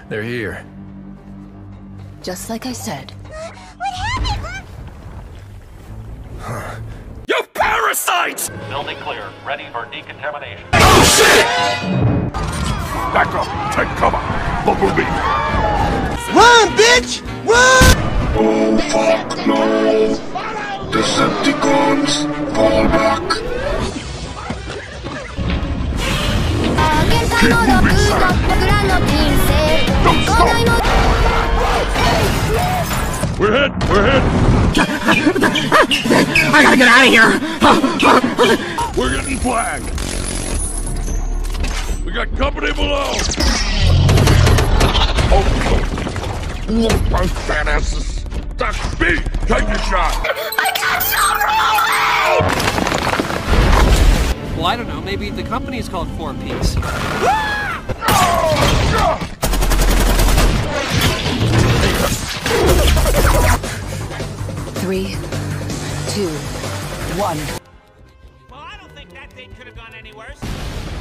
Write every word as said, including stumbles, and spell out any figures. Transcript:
They're here. Just like I said. What happened? Huh. You parasites! Building clear. Ready for decontamination. Oh shit! Back up! Take cover! Bumblebee! Run, bitch! Run! Oh fuck no! Decepticons, fall back! Keep moving, sir! Don't stop! We're hit! We're hit! I gotta get out of here! We're getting flagged! We got company below! Oh! Look, my fat asses! Duck B! Take your shot! I can't stop rolling! Well, I don't know. Maybe the company's called Four Piece. Three, two, one. Well, I don't think that thing could have gone any worse.